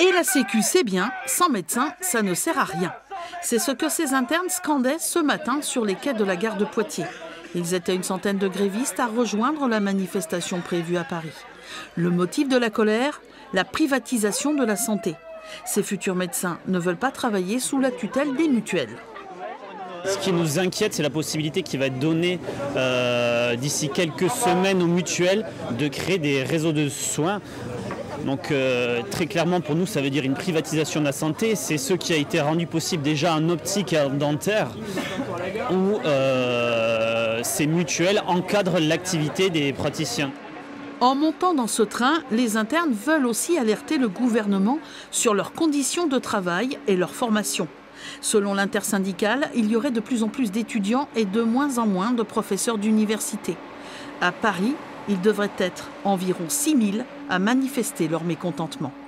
Et la Sécu, c'est bien, sans médecin, ça ne sert à rien. C'est ce que ces internes scandaient ce matin sur les quais de la gare de Poitiers. Ils étaient une centaine de grévistes à rejoindre la manifestation prévue à Paris. Le motif de la colère, la privatisation de la santé. Ces futurs médecins ne veulent pas travailler sous la tutelle des mutuelles. Ce qui nous inquiète, c'est la possibilité qui va être donnée d'ici quelques semaines aux mutuelles de créer des réseaux de soins. Donc très clairement pour nous ça veut dire une privatisation de la santé. C'est ce qui a été rendu possible déjà en optique et en dentaire où ces mutuelles encadrent l'activité des praticiens. En montant dans ce train, les internes veulent aussi alerter le gouvernement sur leurs conditions de travail et leur formation. Selon l'intersyndicale, il y aurait de plus en plus d'étudiants et de moins en moins de professeurs d'université. À Paris, il devrait être environ 6 000 à manifester leur mécontentement.